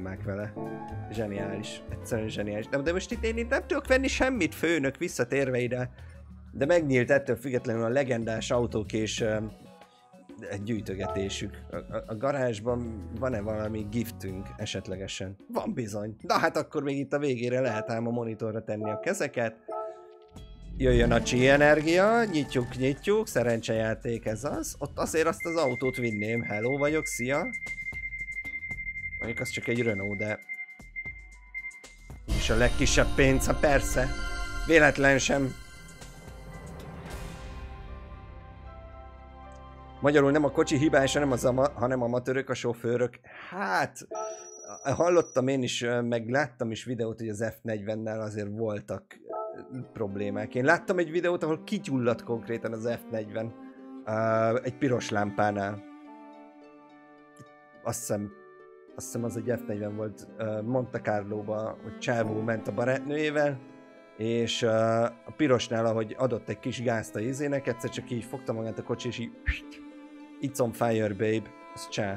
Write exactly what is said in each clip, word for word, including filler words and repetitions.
problémák vele. Zseniális. Egyszerűen zseniális. De, de most itt én itt nem tudok venni semmit, főnök, visszatérve ide. De megnyílt ettől függetlenül a legendás autók és uh, gyűjtögetésük. A, a, a garázsban van-e valami giftünk esetlegesen? Van bizony. Na hát akkor még itt a végére lehet ám a monitorra tenni a kezeket. Jöjjön a Chi energia, nyitjuk, nyitjuk, szerencsejáték ez az. Ott azért azt az autót vinném. Hello vagyok, szia. Mondjuk az csak egy Renault, de... És a legkisebb pénz, ha persze. Véletlen sem. Magyarul nem a kocsi hibás, hanem, az ama, hanem amatőrök, a sofőrök. Hát, hallottam én is, meg láttam is videót, hogy az F negyvennel azért voltak problémák. Én láttam egy videót, ahol kigyulladt konkrétan az F negyven uh, egy piros lámpánál. Azt hiszem, azt hiszem az egy F negyven volt uh, Monte Carlo-ba, hogy csávó ment a barátnőjével, és uh, a pirosnál, ahogy adott egy kis gázt a izének, egyszer csak így fogta magát a kocsi, és így It's on fire, babe. Az csá.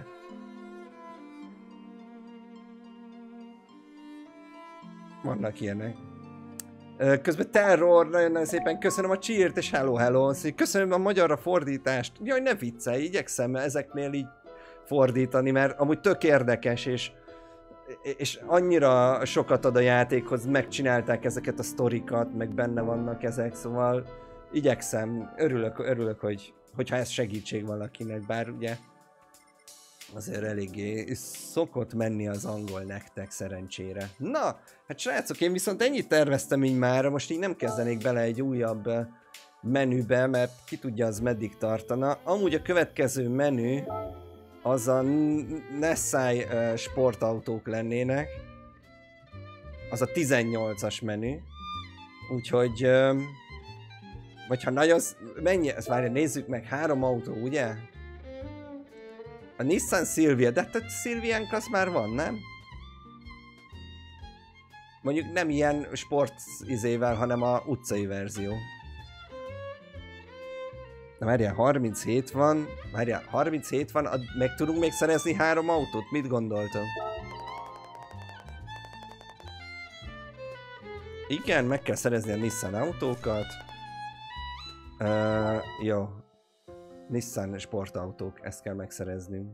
Vannak ilyenek. Közben Terror, nagyon-nagyon szépen köszönöm a cheert, és hello, hello. Köszönöm a magyarra fordítást. Jaj, ne viccelj, igyekszem ezeknél így fordítani, mert amúgy tök érdekes, és, és annyira sokat ad a játékhoz, megcsinálták ezeket a sztorikat, meg benne vannak ezek, szóval igyekszem, örülök, örülök, hogy hogyha ez segítség valakinek, bár ugye azért eléggé szokott menni az angol nektek szerencsére. Na, hát srácok, én viszont ennyit terveztem így mára, most így nem kezdenék bele egy újabb menübe, mert ki tudja az meddig tartana. Amúgy a következő menü az a Nessai sportautók lennének, az a tizennyolcas menü, úgyhogy... Vagy ha nagyon... Mennyi? Ezt várja, nézzük meg, három autó, ugye? A Nissan Silvia, de hát a Silviánk az már van, nem? Mondjuk nem ilyen sport izével, hanem a utcai verzió. Na várjál, harminchét van, várjál, harminchét van, meg tudunk még szerezni három autót? Mit gondoltam? Igen, meg kell szerezni a Nissan autókat. Uh, jó. Nissan sportautók, ezt kell megszereznünk.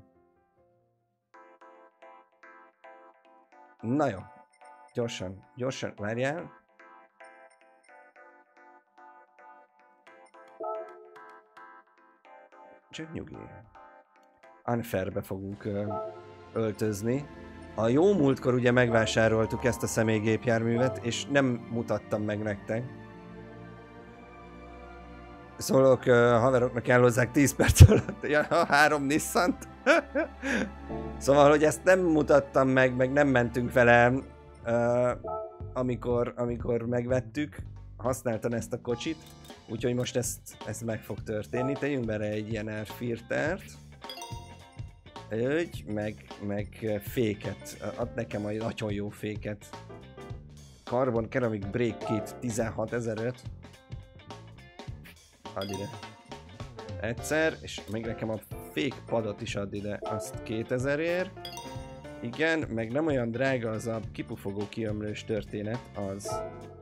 Na jó. Gyorsan, gyorsan, várjál. Csak nyugi. Unfairbe fogunk uh, öltözni. A jó múltkor ugye megvásároltuk ezt a személygépjárművet, és nem mutattam meg nektek. Szólok uh, haveroknak elhozzák tíz perc alatt ja, a három Nissant. Szóval, hogy ezt nem mutattam meg, meg nem mentünk vele, uh, amikor, amikor megvettük. Használtam ezt a kocsit, úgyhogy most ezt, ezt meg fog történni. Tegyünk bele egy ilyen airfiltert. Úgy, meg, meg féket. Ad nekem egy nagyon jó féket. Carbon Ceramic Brake Kit tizenhatezer-öt. Add ide. Egyszer, és még nekem a fék padot is add ide, azt kétezerért. Igen, meg nem olyan drága az a kipufogó kiömlős történet, az...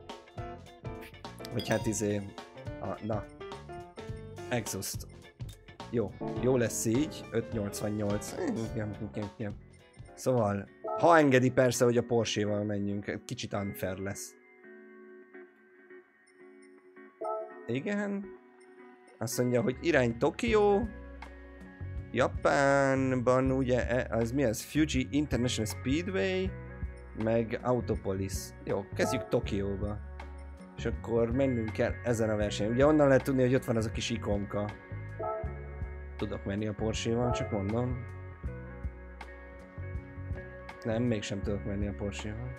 Hogy hát izé... A, na... Exhaust. Jó, jó lesz így, öt nyolcvannyolc. Szóval, ha engedi persze, hogy a Porsche-val menjünk, kicsit unfair lesz. Igen. Azt mondja, hogy irány Tokió. Japánban ugye, az mi az? Fuji International Speedway, meg Autopolis. Jó, kezdjük Tokióba. És akkor mennünk kell ezen a versenyen. Ugye onnan lehet tudni, hogy ott van az a kis ikonka. Tudok menni a Porsche-val, csak mondom. Nem, mégsem tudok menni a Porsche-val.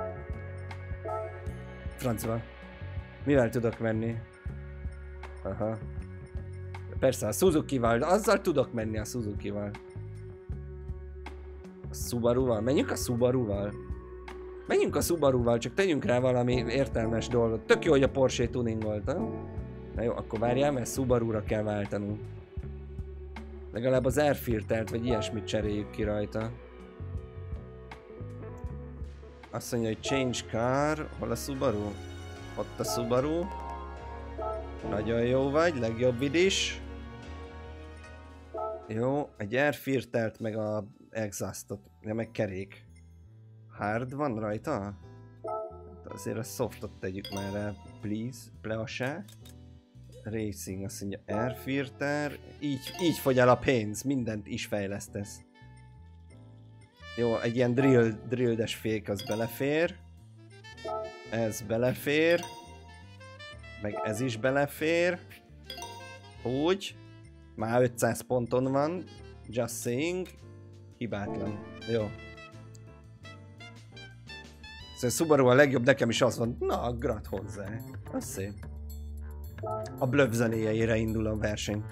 Francba. Mivel tudok menni? Aha. Persze a Suzuki-val, de azzal tudok menni a Suzuki-val. A Subaru-val? Menjünk a Subaru-val? Menjünk a Subaru-val, csak tegyünk rá valami értelmes dolgot. Tök jó, hogy a Porsche tuningoltam. Na jó, akkor várjál, mert Subaru-ra kell váltanunk. Legalább az airfiltert, vagy ilyesmit cseréljük ki rajta. Azt mondja, hogy change car. Hol a Subaru? Ott a Subaru. Nagyon jó vagy, legjobb is. Jó, egy air filtert meg a exhaustot, ja, meg kerék. Hard van rajta? Azért a softot tegyük már rá, please, please. Racing, azt mondja air filter. Így, így fogy el a pénz, mindent is fejlesztesz. Jó, egy ilyen drill, drilldes fék az belefér. Ez belefér. Meg ez is belefér. Úgy. Már ötszáz ponton van. Just saying. Hibátlan. Jó. Szóval Subaru a legjobb, nekem is az van. Na, grat hozzá. Az szép. A Bluff zenéjeire indul a verseny.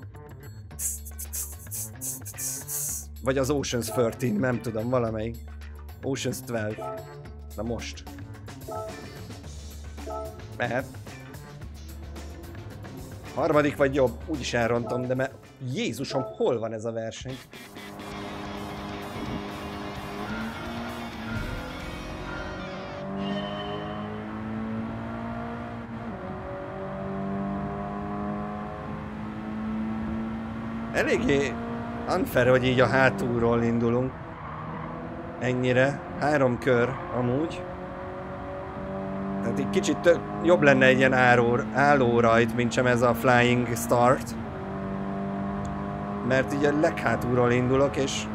Vagy az Oceans tizenhárom, nem tudom, valamelyik. Oceans tizenkettő. Na most. Mehet. Harmadik vagy jobb, úgyis elrontom, de mert Jézusom, hol van ez a verseny? Eléggé unfair, hogy így a hátulról indulunk. Ennyire. Három kör amúgy. Tehát egy kicsit tök, jobb lenne egy ilyen álló, álló rajt, mint sem ez a Flying Start. Mert így a leghátulról indulok, és...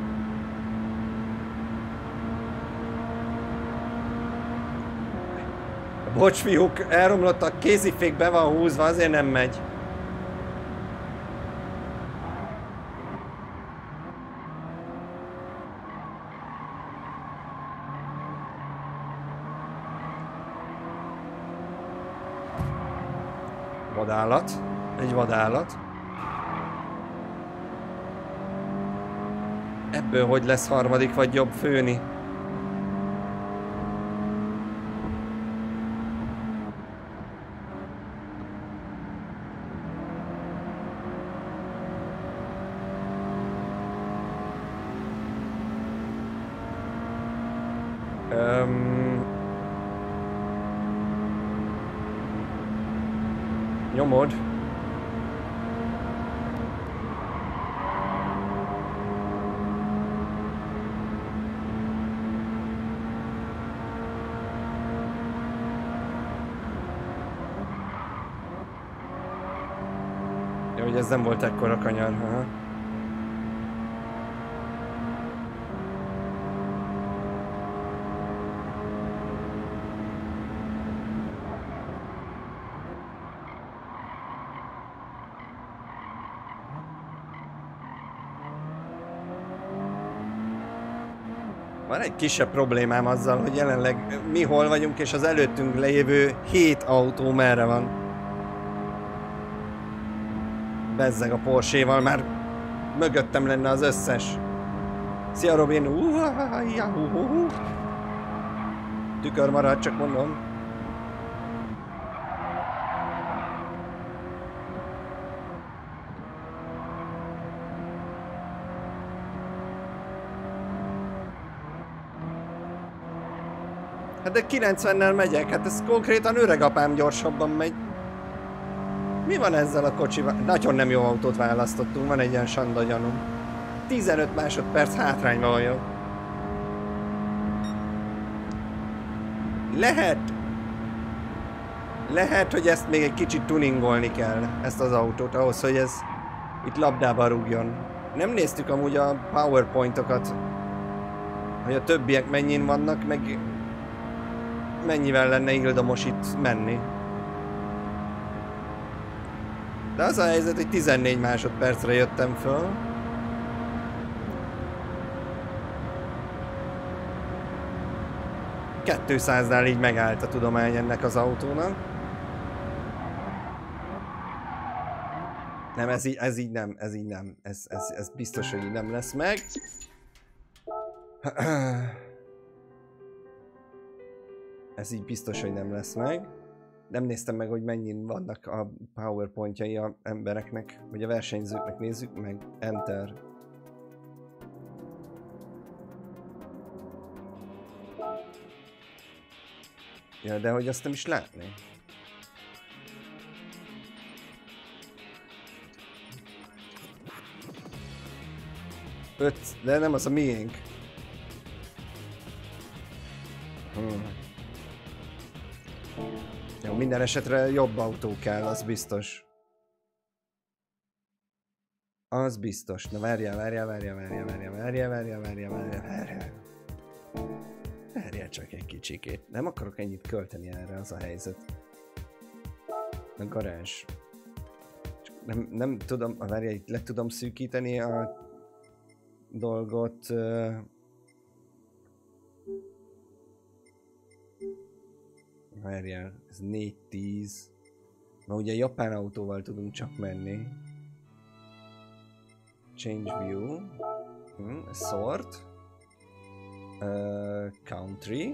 Bocs fiúk, elromlott a kézifék, be van húzva, azért nem megy. Vadállat. Egy vadállat. Ebből hogy lesz harmadik vagy jobb főni? Um... Nyomod. Jó, hogy ez nem volt ekkora kanyar, ha? Van egy kisebb problémám azzal, hogy jelenleg mi hol vagyunk, és az előttünk lévő hét autó merre van. Bezzeg a Porsche-val, már mögöttem lenne az összes. Szia Robin! Uh, Tükör marad, csak mondom. Hát de kilencvennel megyek, hát ez konkrétan öregapám gyorsabban megy. Mi van ezzel a kocsival? Nagyon nem jó autót választottunk, van egy ilyen sanda gyanúm. tizenöt másodperc hátrányban vagyok. Lehet... Lehet, hogy ezt még egy kicsit tuningolni kell, ezt az autót, ahhoz, hogy ez itt labdába rúgjon. Nem néztük amúgy a powerpointokat, hogy a többiek mennyin vannak, meg... Mennyivel lenne ildomos itt menni. De az a helyzet, hogy tizennégy másodpercre jöttem föl. kétszáznál így megállt a tudomány ennek az autónak. Nem, ez így, ez így nem, ez így nem. Ez, ez, ez biztos, hogy így nem lesz meg. Ez így biztos, hogy nem lesz meg. Nem néztem meg, hogy mennyin vannak a powerpointjai a embereknek, vagy a versenyzőknek, nézzük meg. Enter. Ja, de hogy azt nem is látni. Öt, de nem az a miénk. Hmm. Jó, minden esetre jobb autó kell, az biztos. Az biztos. Na várjál, várjál, várjál, várjál, várjál, várjál, várjál, várjál, várjál, várjál. Várjál csak egy kicsikét. Nem akarok ennyit költeni erre, az a helyzet. A garázs. Csak nem, nem tudom, várjál, itt le tudom szűkíteni a dolgot. Várjál, ez négy tíz. Na ugye japán autóval tudunk csak menni. Change view. Hmm, sort. Uh, country.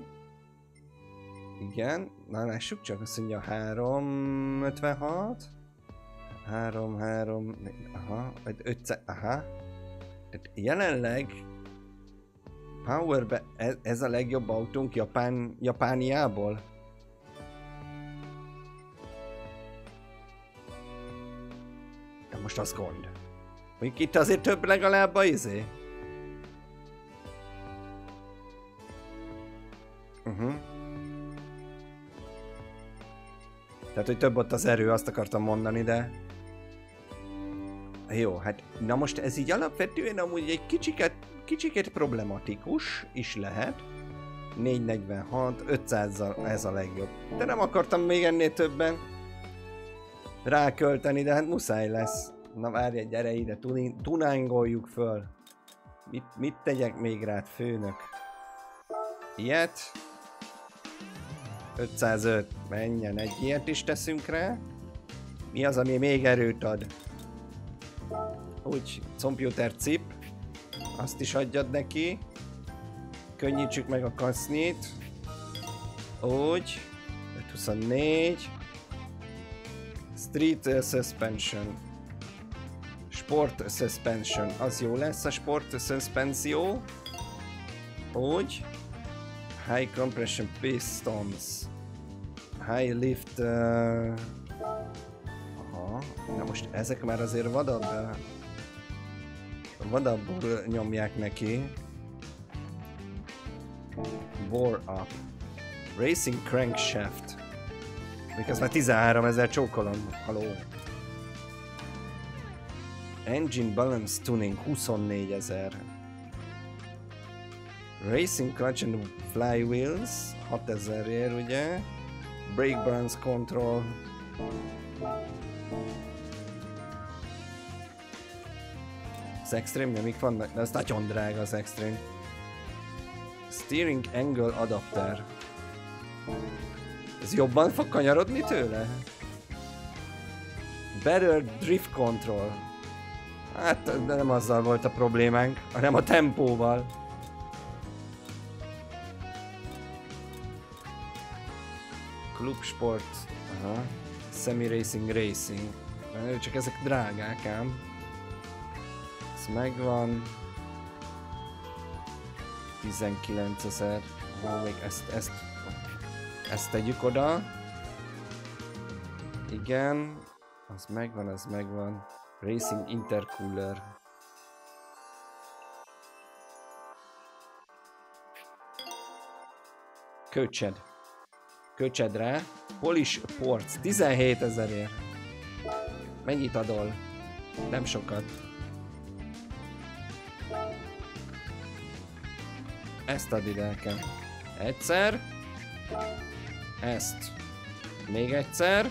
Igen. Na lássuk csak, azt mondja három ötvenhat. három, három, aha, ötszáz, aha. Jelenleg Powerbe ez, ez a legjobb autónk Japán, Japániából. De most az gond. Mondjuk itt azért több legalább a izé. Uh-huh. Tehát, hogy több ott az erő, azt akartam mondani, de... Jó, hát na most ez így alapvetően amúgy egy kicsiket, kicsiket problematikus is lehet. négyszáznegyvenhat, ötszázzal ez a legjobb. De nem akartam még ennél többen rákölteni, de hát muszáj lesz. Na várj, gyere ide, tunángoljuk föl. Mit, mit tegyek még rád, főnök? Ilyet. ötszázöt, menjen, egy ilyet is teszünk rá. Mi az, ami még erőt ad? Úgy, computer chip. Azt is adjad neki. Könnyítsük meg a kasznit. Úgy. ötszázhuszonnégy. Street uh, suspension. Sport suspension. Az jó lesz a sport suspensió. Úgy. High compression pistons. High lift. Uh... Aha. Na most ezek már azért vadabb. Vadabbul nyomják neki. Bore up. Racing crankshaft. Mikor már tizenháromezer csókolom. Haló. Engine balance tuning huszonnégyezer. Racing clutch and flywheels hatezerért ugye. Brake balance control. Az Extreme nem mik vannak? De az nagyon drága az Extreme. Steering angle adapter. Ez jobban fog kanyarodni tőle? Better drift control. Hát de nem azzal volt a problémánk, hanem a tempóval. Club Sport. Aha. Semi Racing Racing. Csak ezek drágák ám. Ez megvan. tizenkilencezer. Ó, még ezt, ezt, ezt tegyük oda. Igen. Az megvan, az megvan. Racing Intercooler. Köcsed. Köcsed rá. Polish Ports. tizenhétezerért. Mennyit adol? Nem sokat. Ezt add ide nekem. Egyszer. Ezt. Még egyszer.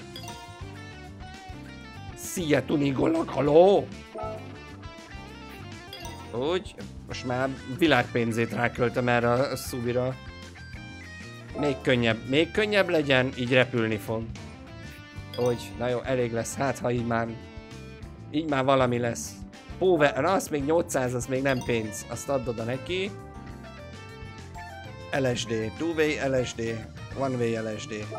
Szia, tuningolok, haló! Úgy. Most már világpénzét ráköltem erre a szubira. Még könnyebb. Még könnyebb legyen, így repülni fog. Úgy. Na jó, elég lesz. Hát, ha így már... Így már valami lesz. Power, na az még nyolcszáz, az még nem pénz. Azt add oda neki. el es dé, two-way el es dé, one-way el es dé.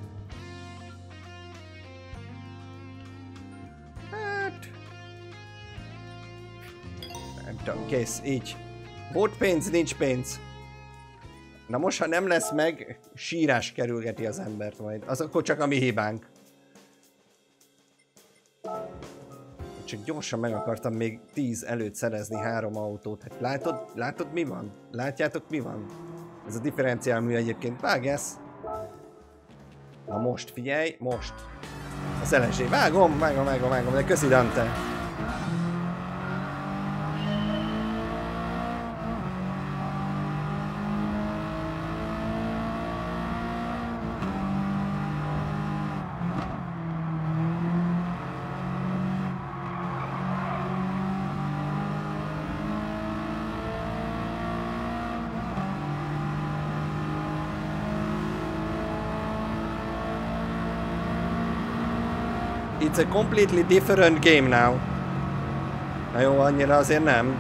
Hát... Nem tudom, kész, így. Volt pénz, nincs pénz. Na most, ha nem lesz meg, sírás kerülgeti az embert majd. Az akkor csak a mi hibánk. Csak gyorsan meg akartam még tíz előtt szerezni három autót. Hát látod, látod mi van? Látjátok mi van? Ez a differenciálmű egyébként vágesz. Na most figyelj, most. A szelesé. Vágom, vágom, vágom, vágom, de köszi Dante. It's a completely different game now. Na jó, annyira azért nem.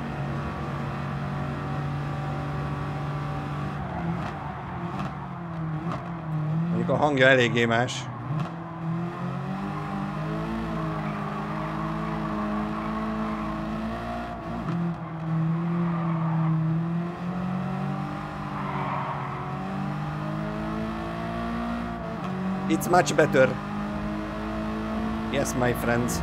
Mondjuk a hangja eléggé más. It's much better. Yes, my friends.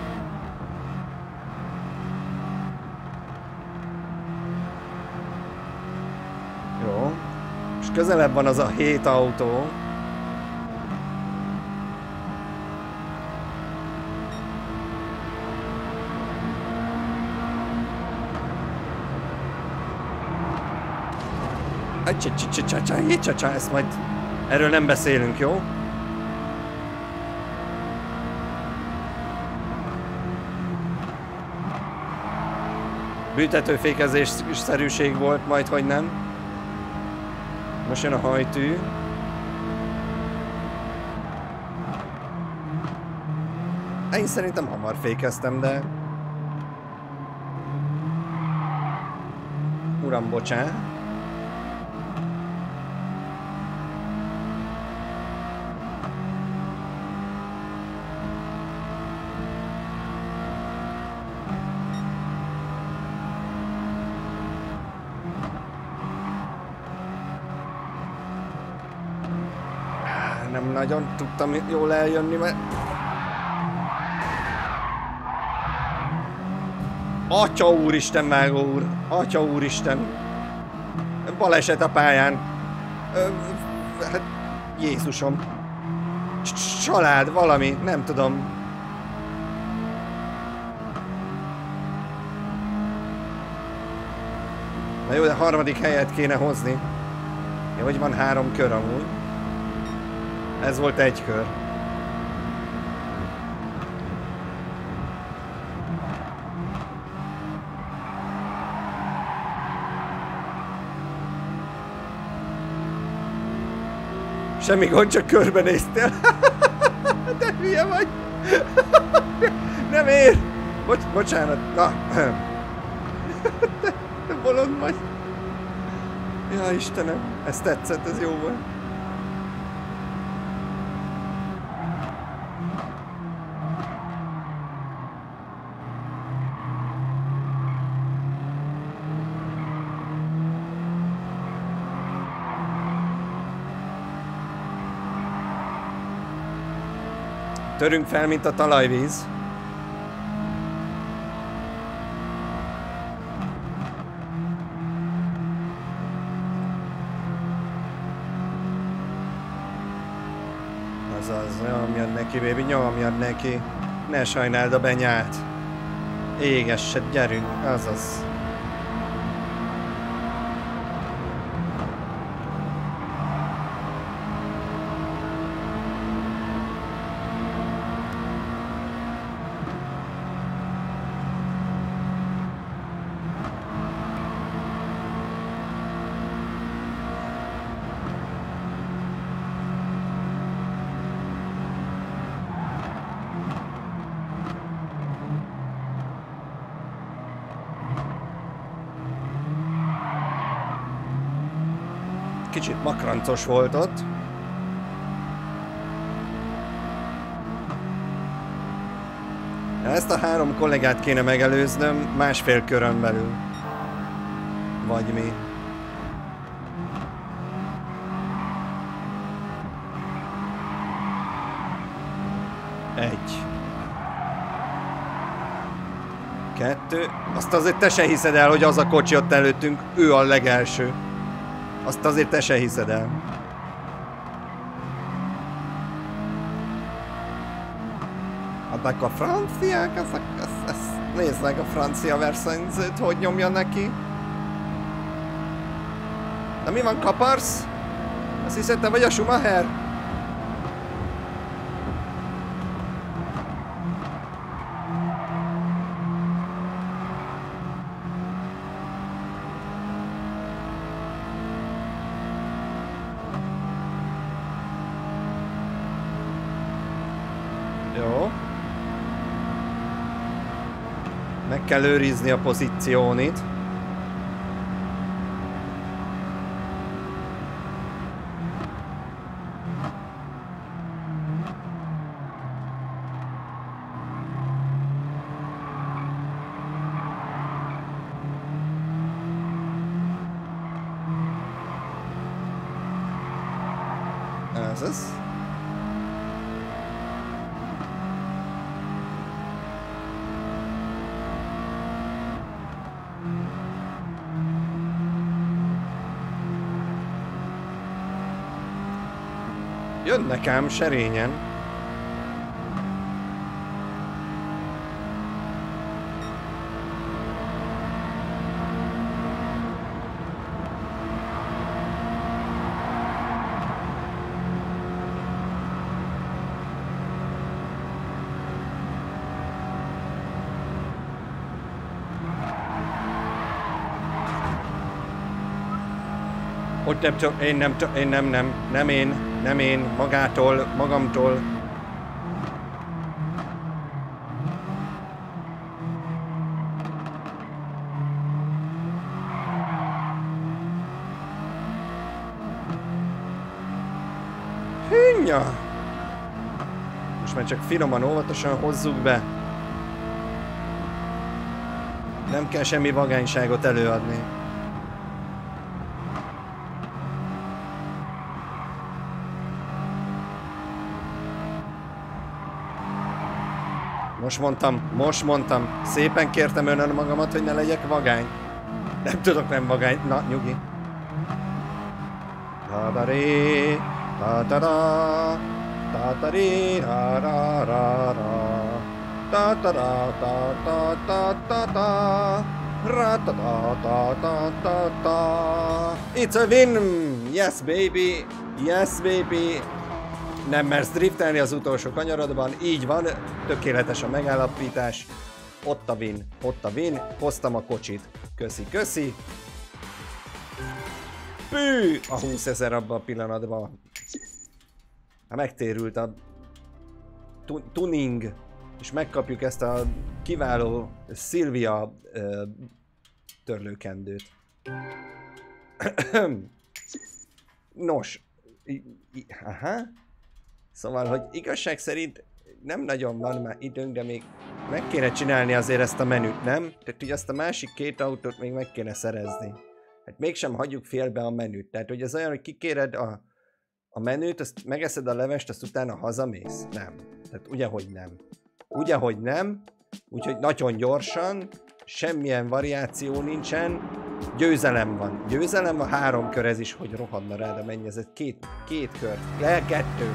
Jó. És közelebb van az a hét autó. Csa-csa-csa-csa-csa, ezt majd erről nem beszélünk, jó? Büntetőfékezés szerűség volt, majd hogy nem. Most jön a hajtű. Én szerintem hamar fékeztem, de... Uram, bocsán. Nagyon tudtam jól eljönni, mert... Atya úristen, vágó úr! Atya úristen! Baleset a pályán! Ö, hát... Jézusom! Család, valami, nem tudom. Na jó, de harmadik helyet kéne hozni. Jó, hogy van három kör amúgy. Ez volt egy kör. Semmi gond, csak körbenéztél. De hülye vagy. Nem ér. Bocs, bocsánat. Na. Te bolond vagy. Ja, Istenem. Ez tetszett, ez jó volt. Törünk fel, mint a talajvíz. Azaz, nyomjad neki, baby, nyomjad neki. Ne sajnáld a benyát. Égessed, gyerünk, azaz. Kicsit makrancos volt ott. Ezt a három kollégát kéne megelőznöm másfél körön belül. Vagy mi. Egy. Kettő. Azt azért te se hiszed el, hogy az a kocsi ott előttünk, ő a legelső. Azt azért te se hiszed el. Adnak a franciák, ezek, ez, ez, nézd meg a francia versenyzőt, hogy nyomja neki. Na mi van, kaparsz? Azt hiszed, te vagy a Schumacher? Jó. Meg kell őrizni a pozíciónit. Ez az. Jönnek ám serényen. Hogy nem csak, én nem csak, én nem, nem, nem én, nem én, magától, magamtól. Hűnja! Most már csak finoman, óvatosan hozzuk be. Nem kell semmi vagányságot előadni. Most mondtam, most mondtam, szépen kértem önnön magamat, hogy ne legyek vagány. Nem tudok nem vagány, na nyugi. Ta-da-ré, ta-da-da, ta-da-ré, ra-ra-ra-ra, ta-da-da-da-da-da-da, ra-ta-da-da-da-da-da. It's a win! Yes, baby! Yes, baby! Nem mersz driftelni az utolsó kanyarodban, így van, tökéletes a megállapítás. Ott a win, ott a win, hoztam a kocsit. Köszi, köszi. Pű! A húszezer abban a pillanatban. Hát megtérült a tu tuning, és megkapjuk ezt a kiváló Silvia ö, törlőkendőt. Nos, aha. Szóval, hogy igazság szerint nem nagyon van már időnk, de még meg kéne csinálni azért ezt a menüt, nem? Tehát, hogy azt a másik két autót még meg kéne szerezni. Hát mégsem hagyjuk félbe a menüt. Tehát, hogy ez olyan, hogy kikéred a, a menüt, azt megeszed a levest, azt utána hazamész? Nem. Tehát ugye, hogy nem. Ugye, hogy nem. Úgyhogy nagyon gyorsan, semmilyen variáció nincsen. Győzelem van. Győzelem van, három kör ez is, hogy rohadna rá, de mennyi ez? Két, két kör. Le, kettő.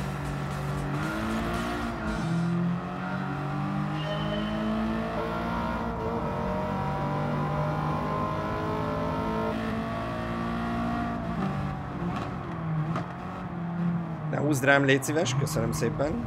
Ne húzd rám, légy szíves, köszönöm szépen.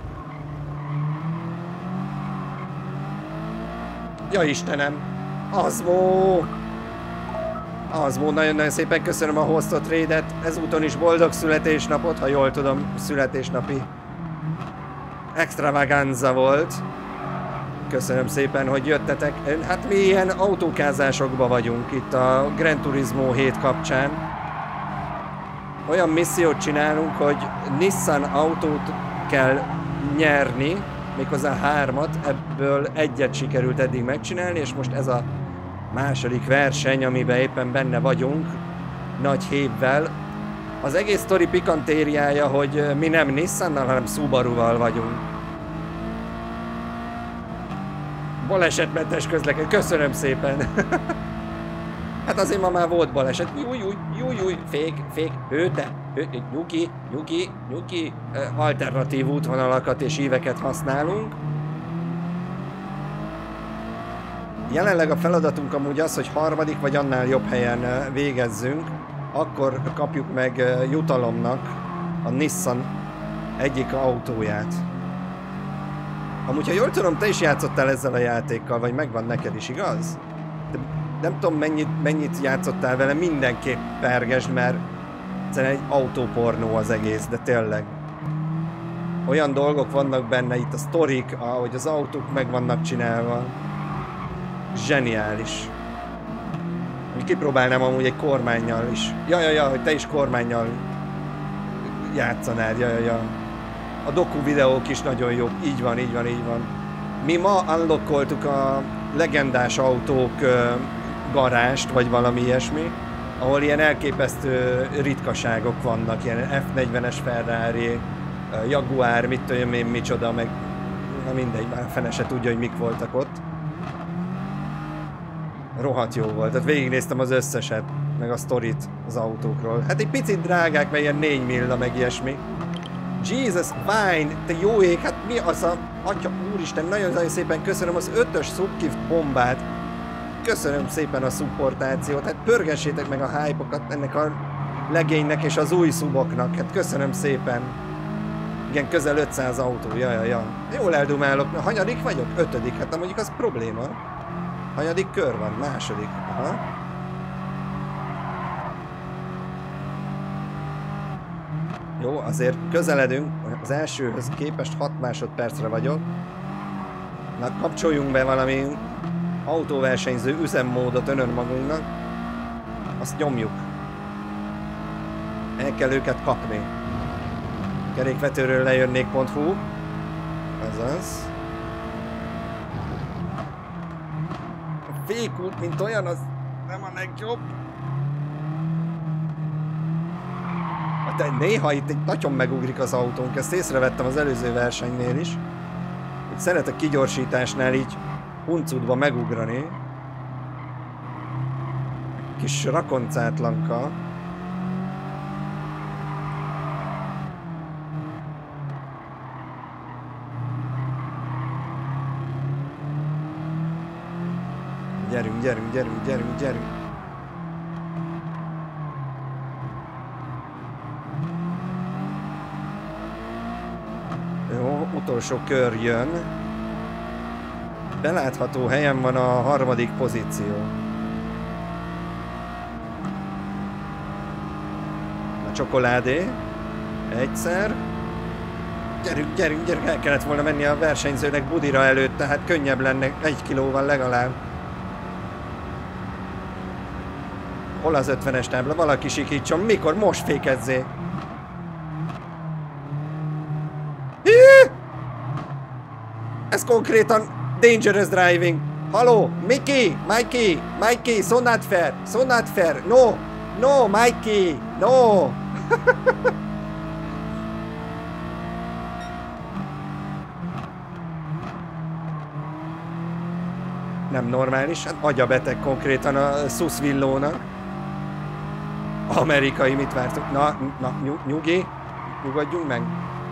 Ja Istenem! Azmó! Azmó, nagyon-nagyon szépen köszönöm a hostot rédet. Ezúton is boldog születésnapot, ha jól tudom, születésnapi extravaganza volt. Köszönöm szépen, hogy jöttetek. Hát mi ilyen autókázásokban vagyunk itt a Gran Turismo hét kapcsán. Olyan missziót csinálunk, hogy Nissan autót kell nyerni, méghozzá hármat, ebből egyet sikerült eddig megcsinálni, és most ez a második verseny, amiben éppen benne vagyunk, nagy hévvel. Az egész sztori pikantériája, hogy mi nem Nissannal, hanem Subaruval vagyunk. Balesetmentes közlekedés, köszönöm szépen. Hát azért ma már volt baleset. Júj, júj, júj, júj, fék, fék, hőte, hőte, nyugi, nyugi, nyugi. Alternatív útvonalakat és íveket használunk. Jelenleg a feladatunk amúgy az, hogy harmadik vagy annál jobb helyen végezzünk. Akkor kapjuk meg jutalomnak a Nissan egyik autóját. Amúgy, ha jól tudom, te is játszottál ezzel a játékkal, vagy megvan neked is, igaz? De nem tudom, mennyit, mennyit játszottál vele, mindenképp pergesd, mert egyszerűen egy autópornó az egész, de tényleg. Olyan dolgok vannak benne, itt a sztorik, ahogy az autók meg vannak csinálva. Zseniális. Kipróbálnám amúgy egy kormánnyal is. Ja, ja, ja, hogy te is kormánnyal játszanál, ja, ja, ja. A doku videók is nagyon jók, így van, így van, így van. Mi ma unlockoltuk a legendás autók uh, garást, vagy valami ilyesmi, ahol ilyen elképesztő ritkaságok vannak, ilyen F negyvenes Ferrari, uh, Jaguar, mit tudom én, micsoda, meg na mindegy, már fene se tudja, hogy mik voltak ott. Rohadt jó volt, tehát végignéztem az összeset, meg a sztorit az autókról. Hát egy picit drágák, mert ilyen négy milla, meg ilyesmi. Jesus, fine, te jó ég, hát mi az a... Atya úristen, nagyon-nagyon szépen köszönöm az ötös subgift bombát. Köszönöm szépen a szupportációt, hát pörgessétek meg a hype-okat ennek a legénynek és az új suboknak, hát köszönöm szépen. Igen, közel ötszáz autó, ja, ja, ja. Jól eldumálok, hanyadik vagyok? Ötödik, hát mondjuk az probléma. Hanyadik kör van? Második. Aha. Jó, azért közeledünk, az elsőhöz képest hat másodpercre vagyok. Na, kapcsoljunk be valami autóversenyző üzemmódot önmagunknak. Azt nyomjuk. El kell őket kapni. Kerékvetőről lejönnék.hu. Azaz. A fékút, mint olyan, az nem a legjobb. De néha itt egy nagyon megugrik az autónk, ezt észrevettem az előző versenynél is. Itt szeret a kigyorsításnál így huncutba megugrani. Kis rakoncátlanka. Gyerünk, gyerünk, gyerünk, gyerünk, gyerünk. Jó, utolsó kör jön. Belátható helyen van a harmadik pozíció. A csokoládé. Egyszer. Gyerünk, gyerünk, gyerünk, el kellett volna menni a versenyzőnek budira előtt, tehát könnyebb lenne egy kilóval legalább. Hol az ötvenes tábla? Valaki sikítson. Mikor? Most fékezzé. Ez konkrétan dangerous driving. Haló, Mickey, Mikey, Mikey, so not fair, so not fair. No, no, Mikey, no. Nem normális, hát agyabeteg konkrétan a Susvillónak. Amerikai, mit vártok? Na, na, nyugi, nyugodjunk meg.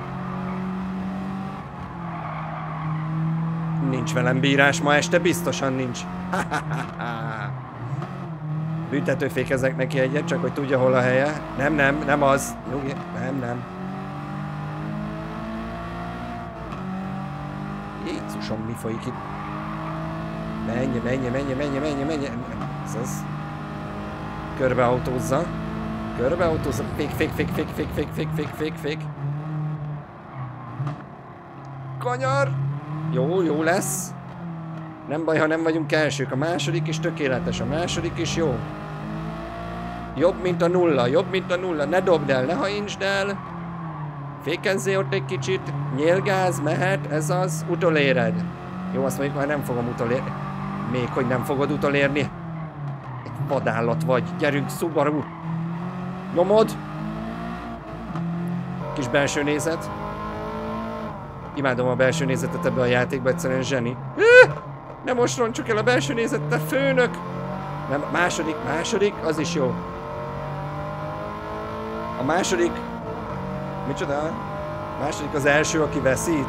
Nincs velem bírás ma este, biztosan nincs. Büntetőfékezek neki egyet, csak hogy tudja, hol a helye. Nem, nem, nem az. Nyugi, nem, nem. Jézusom, mi folyik itt? Menj, menj, menj, menj, menj, menj. Ez az. Körbeautózza. Körbeautózza. Fék, fék, fék, fék, fék, fék, fék, fék, fék, fék. Kanyar! Jó, jó lesz. Nem baj, ha nem vagyunk elsők. A második is tökéletes. A második is jó. Jobb, mint a nulla. Jobb, mint a nulla. Ne dobd el, ne hajintsd el. Fékezzél ott egy kicsit. Nyélgáz, mehet. Ez az. Utoléred. Jó, azt mondjuk már nem fogom utolérni. Még hogy nem fogod utolérni. Egy vadállat vagy. Gyerünk, Subaru. Nyomod. Kis belső nézet. Imádom a belső nézetet ebbe a játékba, egyszerűen zseni. Nem most roncsuk el a belső nézettel, főnök! Nem, a második, második, az is jó. A második... Micsoda? A második az első, aki veszít.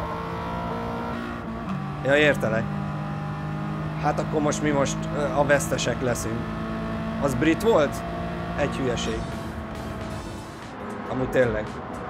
Ja, értelek. Hát akkor most mi most a vesztesek leszünk. Az brit volt? Egy hülyeség. Amúgy tényleg.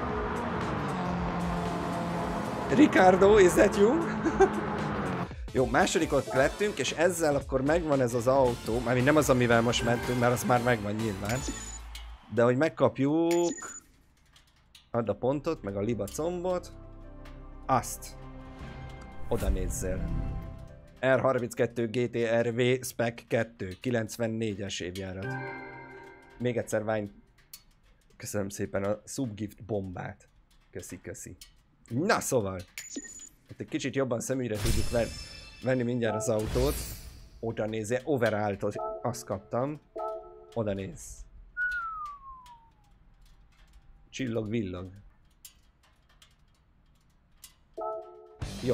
Ricardo, is that you? Jó, másodikot lettünk, és ezzel akkor megvan ez az autó, mármint nem az, amivel most mentünk, mert az már megvan nyilván. De hogy megkapjuk... Add a pontot, meg a liba combot. Azt. Oda nézzél. R harminckettő G T R V Spec kettő, kilencvennégyes évjárat. Még egyszer Vine. Köszönöm szépen a subgift bombát. Köszi, köszi. Na szóval. Hát egy kicsit jobban szemügyre tudjuk venni, venni mindjárt az autót. Oda nézzél, overállt, azt kaptam. Oda néz. Csillog, villog. Jó.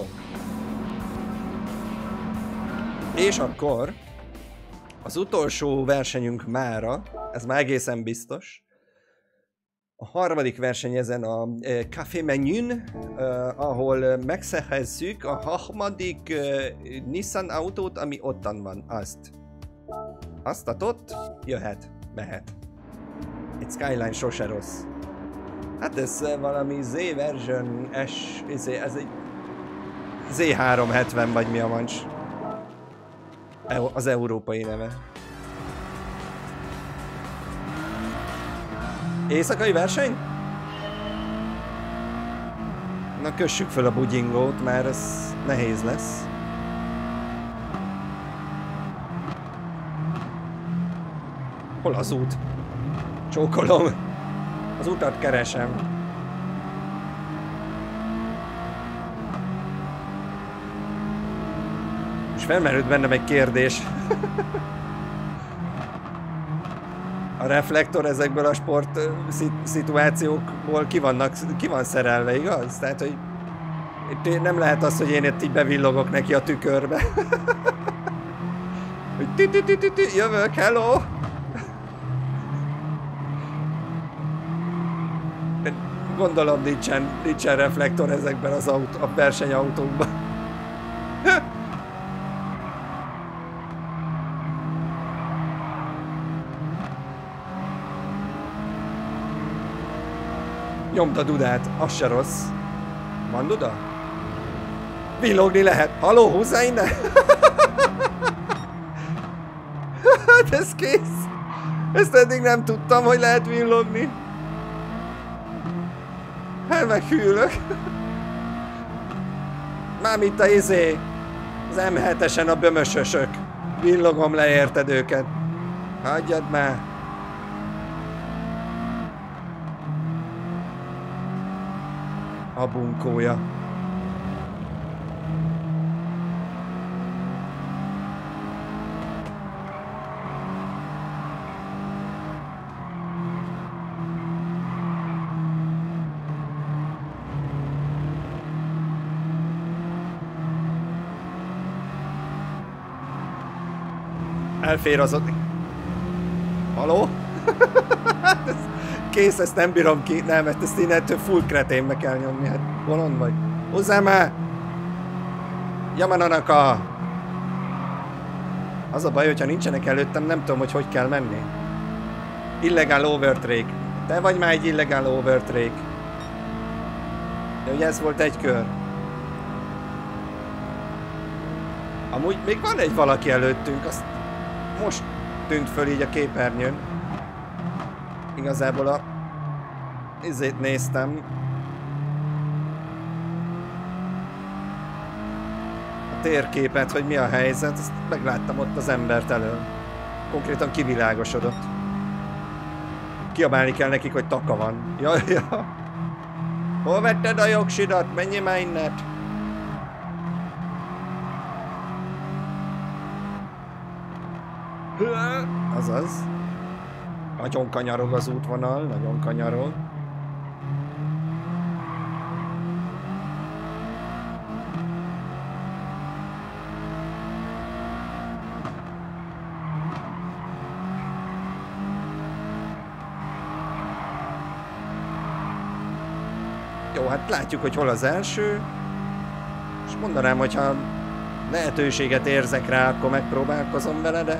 És akkor az utolsó versenyünk mára, ez már egészen biztos. A harmadik verseny ezen a e, Café Menün, e, ahol megszerezzük a harmadik e, Nissan autót, ami ottan van, azt. Azt ott jöhet, mehet. Egy Skyline sose rossz. Hát ez valami Z version S, ez, ez egy Z háromszázhetven vagy mi a mancs. Az európai neve. Éjszakai verseny? Na kössük fel a bugyingót, mert ez nehéz lesz. Hol az út? Csókolom. Az utat keresem. És felmerült bennem egy kérdés. A reflektor ezekből a sport szituációkból ki, vannak, ki van szerelve, igaz? Tehát, hogy itt nem lehet az, hogy én itt így bevillogok neki a tükörbe. Hogy ti ti ti ti ti, jövök, hello! Gondolom nincsen, nincsen reflektor ezekben az autó, a versenyautókban. Nyomd a dudát, az se rossz. Van duda? Villogni lehet. Haló, húzzá innen! Hát ez kész. Ezt eddig nem tudtam, hogy lehet villogni. Hát meghűlök. Már itt a izé. Az M hetesen a bömösösök. Villogom le, érted őket. Hagyjad már. A bunkója. Elfér az ott. Haló? Kész, ezt nem bírom ki. Nem, mert ezt innentől full kreténbe kell nyomni. Hát bolond vagy. Hozzá már! Yamananaka! Az a baj, hogyha nincsenek előttem, nem tudom, hogy hogy kell menni. Illegál overtake. Te vagy már egy illegál overtake. De ugye ez volt egy kör. Amúgy még van egy valaki előttünk, azt most tűnt föl így a képernyőn. Igazából a izét néztem. A térképet, hogy mi a helyzet, azt megláttam ott az embert elől. Konkrétan kivilágosodott. Kiabálni kell nekik, hogy taka van. Jaj, ja. Hol vetted a jogsidat? Menjél már innen! Azaz. Nagyon kanyarog az útvonal, nagyon kanyarog. Jó, hát látjuk, hogy hol az első. És mondanám, hogyha lehetőséget érzek rá, akkor megpróbálkozom vele, de...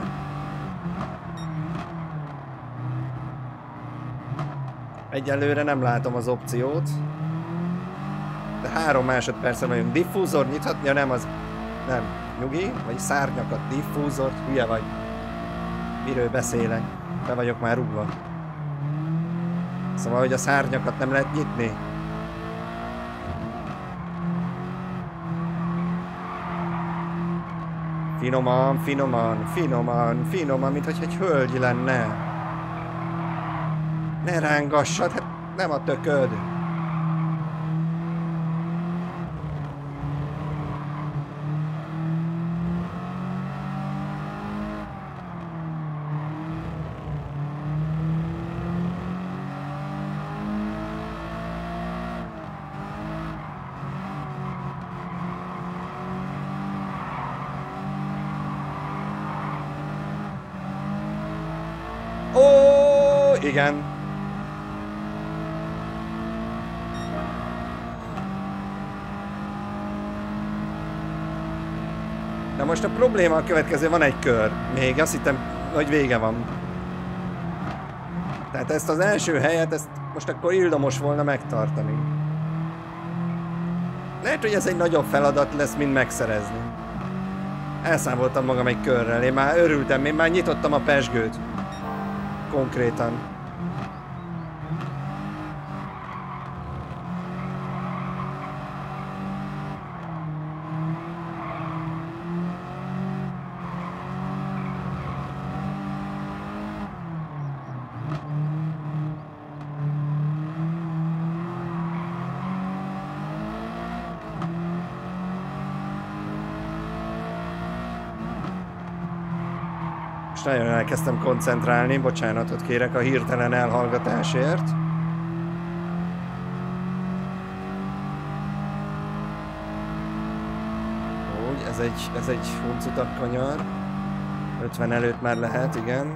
Egyelőre nem látom az opciót. De három másodpercen vagyunk. Diffúzor nyithatni? Ja, nem, az... Nem. Nyugi? Vagy szárnyakat, diffúzort? Hülye vagy. Miről beszélek? Be vagyok már rúgva. Szóval, hogy a szárnyakat nem lehet nyitni. Finoman, finoman, finoman, finoman, mint hogy egy hölgy lenne. Ne rángassad, hát nem a tököd. Ó, igen. Na most a probléma a következő, van egy kör. Még azt hittem, hogy vége van. Tehát ezt az első helyet, ezt most akkor ildomos volna megtartani. Lehet, hogy ez egy nagyobb feladat lesz, mint megszerezni. Elszámoltam magam egy körrel, én már örültem, én már nyitottam a pezsgőt. Konkrétan. Nagyon elkezdtem koncentrálni, bocsánatot kérek a hirtelen elhallgatásért. Úgy, ez egy, ez egy huncutak kanyar. ötven előtt már lehet, igen.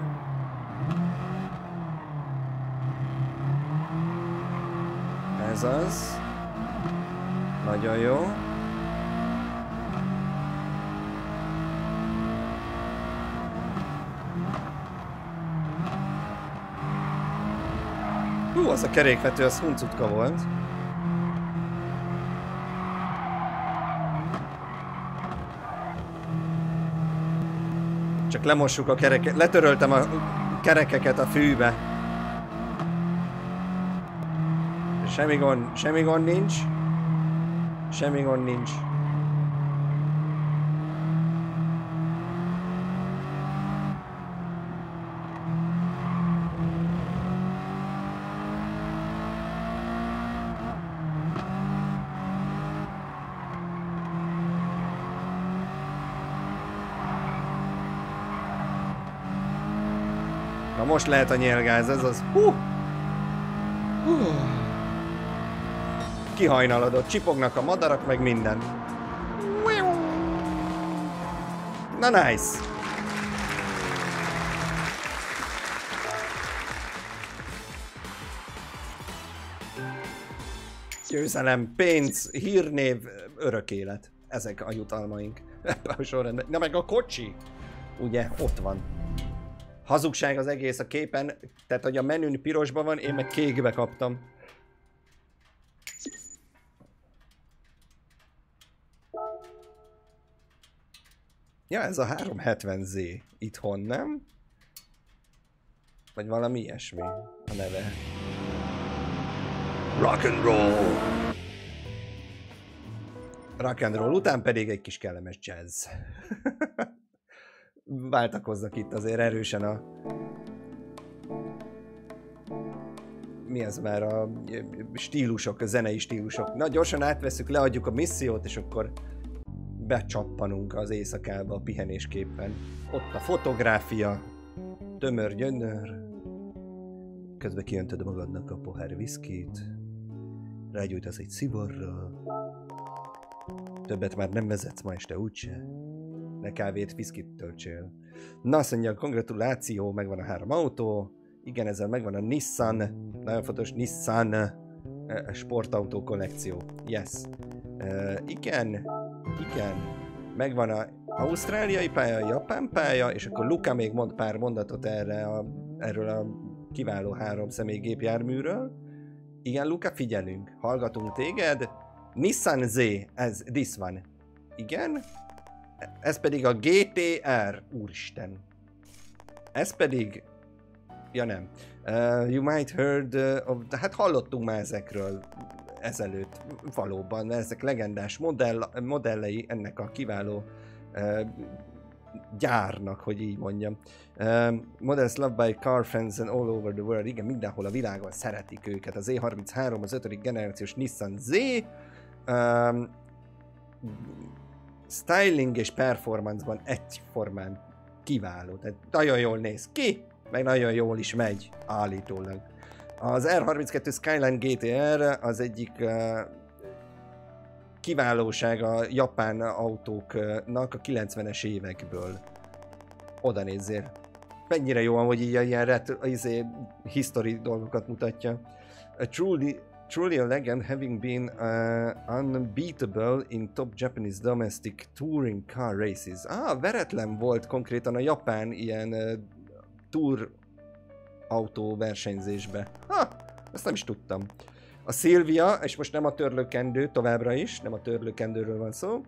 Ez az. Nagyon jó. Hú, az a kerékvető, az huncutka volt. Csak lemossuk a kereket, letöröltem a kerekeket a fűbe. Semmi gond, semmi gond nincs. Semmi gond nincs. Na most lehet a nyélgáz, ez az. Hú! Hú! Kihajnalodott, csipognak a madarak, meg minden. Na nice! Győzelem, pénz, hírnév, örök élet. Ezek a jutalmaink. Ebben a sorrendben. Na meg a kocsi! Ugye, ott van. Hazugság az egész a képen, tehát hogy a menün pirosban van, én meg kékbe kaptam. Ja, ez a háromszázhetven zé itthon, nem? Vagy valami ilyesmi a neve. Rock and roll! Rock and roll után pedig egy kis kellemes jazz. Váltakoznak itt azért erősen a... Mi ez már a stílusok, a zenei stílusok. Na gyorsan átveszük, leadjuk a missziót, és akkor becsappanunk az éjszakába a pihenésképpen. Ott a fotográfia, tömör gyönyör. Közben kijöntöd magadnak a pohár viszkit. Rágyújtasz egy szivarra. Többet már nem vezetsz ma este úgyse. Ne kávét, viszkit töltsél. Na, azt mondja, kongratuláció, megvan a három autó. Igen, ezzel megvan a Nissan. Nagyon fontos Nissan. sportautó kollekció. Yes. Uh, igen, igen. Megvan a ausztráliai pálya, a japán pálya, és akkor Luca még mond pár mondatot erre a, erről a kiváló három személy gépjárműről. Igen, Luca, figyelünk, hallgatunk téged. Nissan Z, ez this one. Igen. Ez pedig a gé té er, úristen. Ez pedig... Ja nem. Uh, you might heard uh, of... Hát hallottunk már ezekről ezelőtt. Valóban, ezek legendás modell, modellei ennek a kiváló uh, gyárnak, hogy így mondjam. Uh, models loved by car fans and all over the world. Igen, mindenhol a világon szeretik őket. Az E harminchárom, az ötödik generációs Nissan Z. Um, styling és performance-ban egyformán kiváló. Tehát nagyon jól néz ki, meg nagyon jól is megy, állítólag. Az er harminckettő Skyline gé té er az egyik uh, kiválóság a japán autóknak a kilencvenes évekből. Oda nézzél. Mennyire jó, hogy így ilyen retro, izé, history dolgokat mutatja. A truly, truly a legend, having been uh, unbeatable in top Japanese domestic touring car races. Ah, veretlen volt konkrétan a japán ilyen uh, tour autó versenyzésbe. Ha, ezt nem is tudtam. A Silvia, és most nem a törlőkendő, továbbra is, nem a törlőkendőről van szó.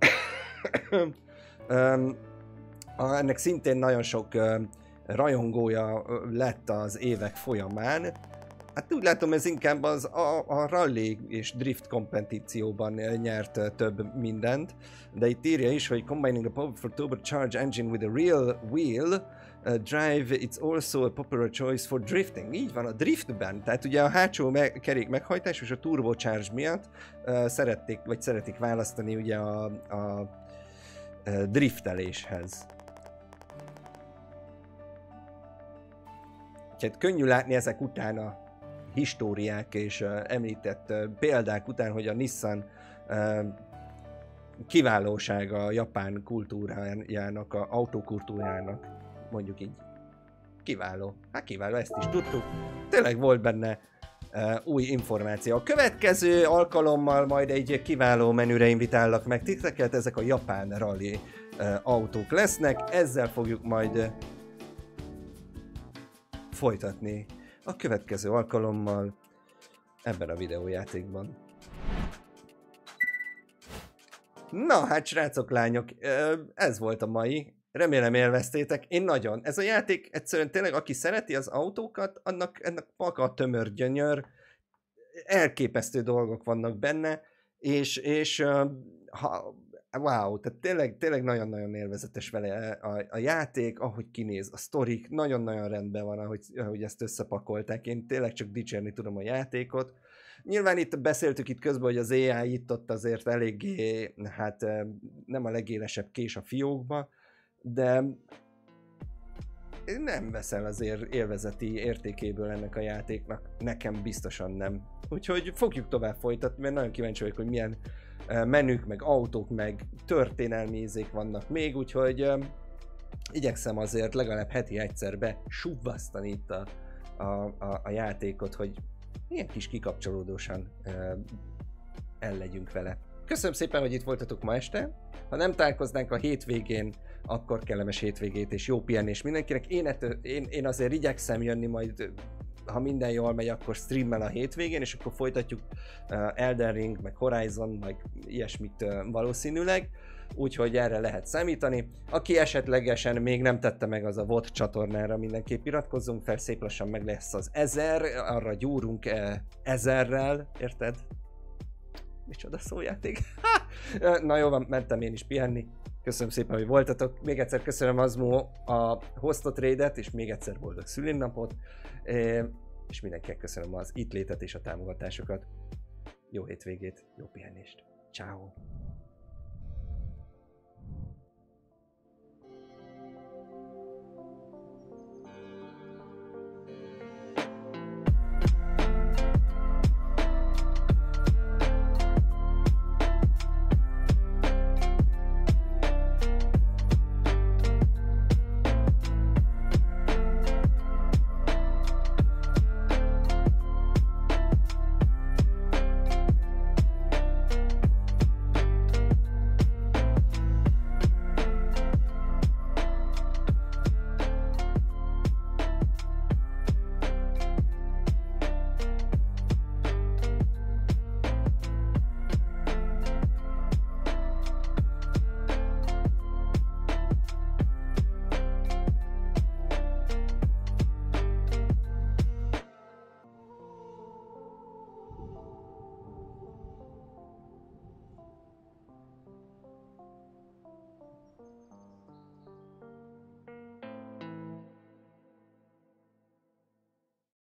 um, a, ennek szintén nagyon sok uh, rajongója lett az évek folyamán. Hát úgy látom, ez inkább az a, a rally és drift kompetícióban nyert uh, több mindent. De itt írja is, hogy combining a powerful turbocharged engine with a real wheel Uh, drive, it's also a popular choice for drifting. Így van, a driftben, tehát ugye a hátsó me kerék meghajtás és a turbocharge miatt uh, szerették, vagy szeretik választani ugye a, a, a drifteléshez. Úgyhogy könnyű látni ezek után a históriák és uh, említett uh, példák után, hogy a Nissan uh, kiválósága a japán kultúrájának, a autókultúrájának. Mondjuk így. Kiváló. Hát kiváló, ezt is tudtuk. Tényleg volt benne uh, új információ. A következő alkalommal majd egy kiváló menüre invitállak meg titeket. Ezek a japán rally uh, autók lesznek. Ezzel fogjuk majd uh, folytatni a következő alkalommal ebben a videójátékban. Na hát srácok, lányok, uh, ez volt a mai. Remélem élveztétek, én nagyon. Ez a játék egyszerűen tényleg, aki szereti az autókat, annak ennek maga tömör gyönyör, elképesztő dolgok vannak benne, és, és uh, ha, wow, tehát tényleg, tényleg nagyon-nagyon élvezetes vele a, a játék, ahogy kinéz, a sztorik, nagyon-nagyon rendben van, ahogy, ahogy ezt összepakolták, én tényleg csak dicsérni tudom a játékot. Nyilván itt beszéltük itt közben, hogy az á i itt ott azért eléggé, hát nem a legélesebb kés a fiókba, de nem veszel azért élvezeti értékéből ennek a játéknak, nekem biztosan nem. Úgyhogy fogjuk tovább folytatni, mert nagyon kíváncsi vagyok, hogy milyen menük, meg autók, meg történelmi ízék vannak még, úgyhogy um, igyekszem azért legalább heti egyszer besuvvasztani itt a, a, a, a játékot, hogy ilyen kis kikapcsolódósan um, el legyünk vele. Köszönöm szépen, hogy itt voltatok ma este. Ha nem találkoznánk a hétvégén, akkor kellemes hétvégét és jó pihenés mindenkinek. Én, ettől, én, én azért igyekszem jönni majd, ha minden jól megy, akkor streammel a hétvégén, és akkor folytatjuk uh, Elden Ring, meg Horizon, meg ilyesmit uh, valószínűleg. Úgyhogy erre lehet számítani. Aki esetlegesen még nem tette meg, az a vé o té csatornára mindenképp iratkozzunk fel, szép lassan meg lesz az ezer, arra gyúrunk uh, ezerrel, érted? Micsoda szójáték. Na jó van, mentem én is pihenni. Köszönöm szépen, hogy voltatok. Még egyszer köszönöm Azmo a hostot raid-et, és még egyszer boldog szülinapot. És mindenkinek köszönöm az itt létet és a támogatásokat. Jó hétvégét, jó pihenést. Ciao.